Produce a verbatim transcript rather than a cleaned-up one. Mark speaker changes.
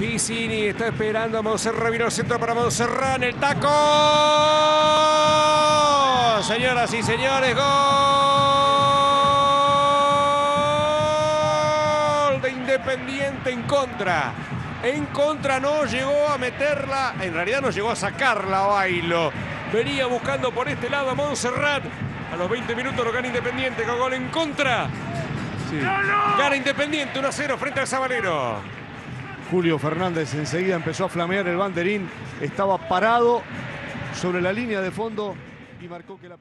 Speaker 1: Piscini está esperando a Montserrat, vino el centro para Montserrat en el taco. Señoras y señores, gol de Independiente en contra. En contra, no llegó a meterla, en realidad no llegó a sacarla a Bailo. Venía buscando por este lado a Montserrat. A los veinte minutos lo gana Independiente con gol en contra.
Speaker 2: Sí.
Speaker 1: Gana Independiente uno a cero frente al Sabalero.
Speaker 2: Julio Fernández enseguida empezó a flamear el banderín. Estaba parado sobre la línea de fondo y marcó que la...